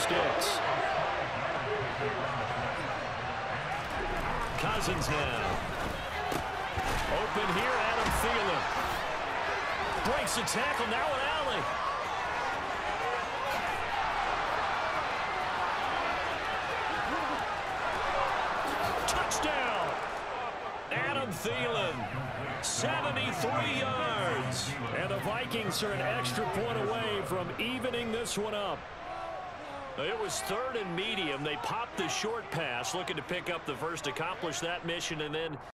sticks. Cousins now. Open here, Adam Thielen. Breaks a tackle, now an alley. Touchdown! Adam Thielen, 73 yards. And the Vikings are an extra point away from evening this one up. It was 3rd and medium. They popped the short pass, looking to pick up the first, accomplish that mission, and then